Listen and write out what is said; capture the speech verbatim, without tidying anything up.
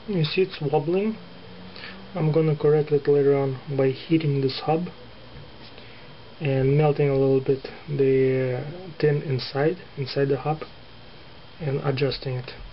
You see it's wobbling. I'm gonna correct it later on by heating this hub and melting a little bit the uh, tin inside inside the hub and adjusting it.